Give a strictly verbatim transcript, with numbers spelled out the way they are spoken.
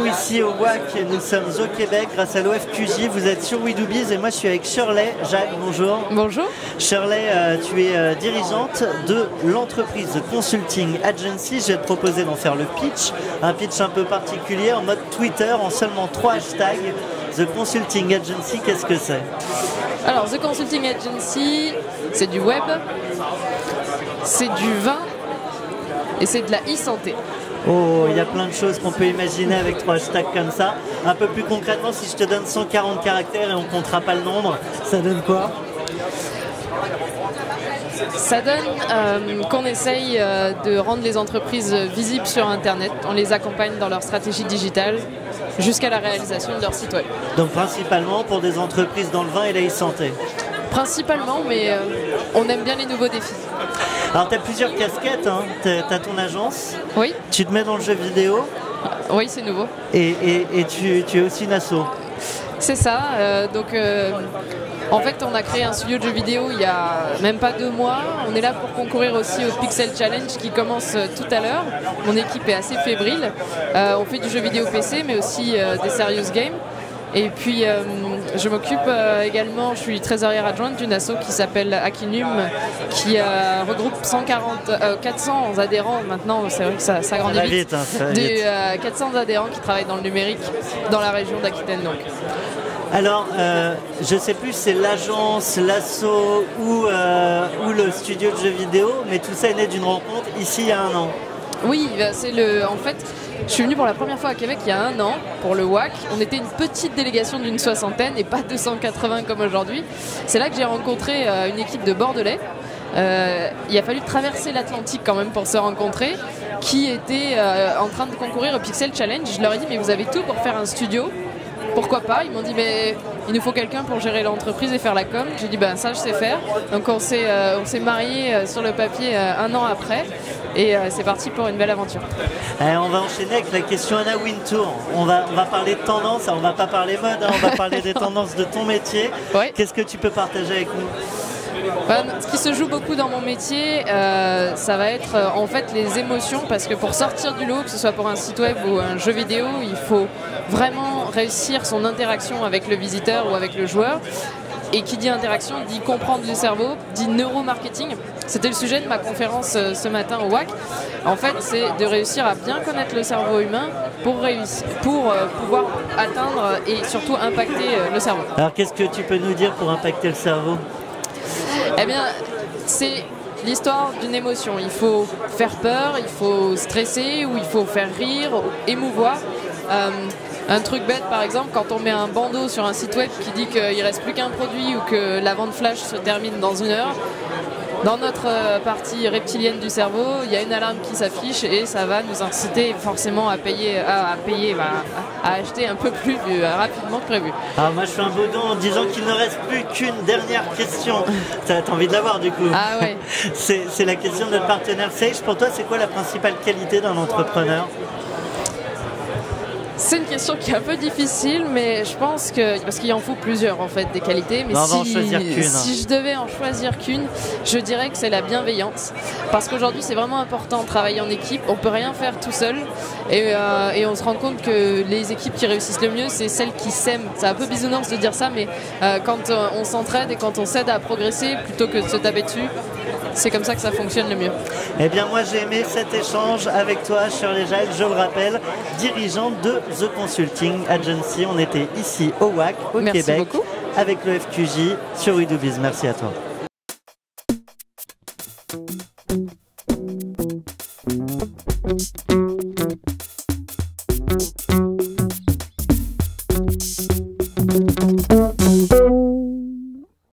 nous ici au W A C, nous sommes au Québec grâce à l'O F Q J, vous êtes sur We Do Biz et moi je suis avec Shirley. Jacques, bonjour. Bonjour. Shirley, euh, tu es euh, dirigeante de l'entreprise The Consulting Agency. Je vais te proposer d'en faire le pitch, un pitch un peu particulier en mode Twitter en seulement trois hashtags. The Consulting Agency, qu'est-ce que c'est? Alors The Consulting Agency, c'est du web, c'est du vin et c'est de la e-santé. Oh, il y a plein de choses qu'on peut imaginer avec trois hashtags comme ça. Un peu plus concrètement, si je te donne cent quarante caractères et on ne comptera pas le nombre, ça donne quoi? Ça donne euh, qu'on essaye euh, de rendre les entreprises visibles sur Internet. On les accompagne dans leur stratégie digitale jusqu'à la réalisation de leur site web. Donc principalement pour des entreprises dans le vin et la e-santé. Principalement, mais euh, on aime bien les nouveaux défis. Alors tu as plusieurs casquettes, hein. Tu as ton agence, oui. Tu te mets dans le jeu vidéo. Oui, c'est nouveau. Et, et, et tu, tu es aussi une asso. C'est ça, euh, donc euh, en fait on a créé un studio de jeux vidéo il y a même pas deux mois. On est là pour concourir aussi au Pixel Challenge qui commence euh, tout à l'heure. Mon équipe est assez fébrile. Euh, on fait du jeu vidéo P C mais aussi euh, des serious games. Et puis euh, je m'occupe euh, également, je suis trésorière adjointe d'une asso qui s'appelle Akinum, qui euh, regroupe cent quarante, euh, quatre cents adhérents maintenant, c'est vrai que ça, ça grandit ça vite, vite, hein, ça de, vite. euh, quatre cents adhérents qui travaillent dans le numérique dans la région d'Aquitaine donc. Alors, euh, je sais plus, c'est l'agence, l'asso ou, euh, ou le studio de jeux vidéo, mais tout ça est né d'une rencontre ici il y a un an. Oui, c'est le. En fait, je suis venue pour la première fois à Québec il y a un an pour le W A C. On était une petite délégation d'une soixantaine et pas deux cent quatre-vingts comme aujourd'hui. C'est là que j'ai rencontré euh, une équipe de Bordelais. Euh, il a fallu traverser l'Atlantique quand même pour se rencontrer, qui était euh, en train de concourir au Pixel Challenge. Je leur ai dit mais vous avez tout pour faire un studio. Pourquoi pas? Ils m'ont dit mais il nous faut quelqu'un pour gérer l'entreprise et faire la com. J'ai dit ben ça je sais faire. Donc on s'est euh, on s'est mariés euh, sur le papier euh, un an après et euh, c'est parti pour une belle aventure. Eh, on va enchaîner avec la question Anna Wintour. On va, on va parler de tendance, on va pas parler mode, hein, on va parler des tendances de ton métier. Ouais. Qu'est-ce que tu peux partager avec nous? Ben, ce qui se joue beaucoup dans mon métier, euh, ça va être euh, en fait les émotions, parce que pour sortir du lot, que ce soit pour un site web ou un jeu vidéo, il faut vraiment réussir son interaction avec le visiteur ou avec le joueur. Et qui dit interaction dit comprendre le cerveau, dit neuromarketing. C'était le sujet de ma conférence euh, ce matin au W A C. En fait, c'est de réussir à bien connaître le cerveau humain pour, réussir, pour euh, pouvoir atteindre et surtout impacter euh, le cerveau. Alors qu'est-ce que tu peux nous dire pour impacter le cerveau? Eh bien, c'est l'histoire d'une émotion. Il faut faire peur, il faut stresser, ou il faut faire rire, émouvoir. Euh, un truc bête, par exemple, quand on met un bandeau sur un site web qui dit qu'il ne reste plus qu'un produit ou que la vente flash se termine dans une heure, dans notre partie reptilienne du cerveau, il y a une alarme qui s'affiche et ça va nous inciter forcément à payer, à, à, payer, bah, à acheter un peu plus euh, rapidement que prévu. Alors moi je fais un beau don en disant qu'il ne reste plus qu'une dernière question. T'as envie de l'avoir du coup? Ah ouais. C'est la question de notre partenaire Sage. Pour toi, c'est quoi la principale qualité d'un entrepreneur? C'est une question qui est un peu difficile, mais je pense que, parce qu'il en faut plusieurs en fait des qualités, mais non, si, en choisir qu'une. si je devais en choisir qu'une, je dirais que c'est la bienveillance, parce qu'aujourd'hui c'est vraiment important de travailler en équipe, on peut rien faire tout seul, et, euh, et on se rend compte que les équipes qui réussissent le mieux, c'est celles qui s'aiment. C'est un peu bisounours de dire ça, mais euh, quand euh, on s'entraide et quand on s'aide à progresser plutôt que de se taper dessus, c'est comme ça que ça fonctionne le mieux. Eh bien moi j'ai aimé cet échange avec toi Shirley Jacques, je le rappelle, dirigeante de The Consulting Agency. On était ici au W A C, au Merci Québec, beaucoup. avec le F Q J sur We Do Biz. Merci à toi.